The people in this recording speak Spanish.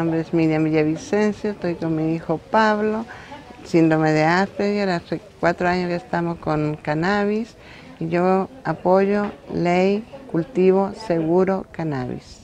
nombre es Miriam Villavicencio, estoy con mi hijo Pablo, síndrome de Asperger, hace 4 años que estamos con cannabis y yo apoyo ley cultivo seguro cannabis.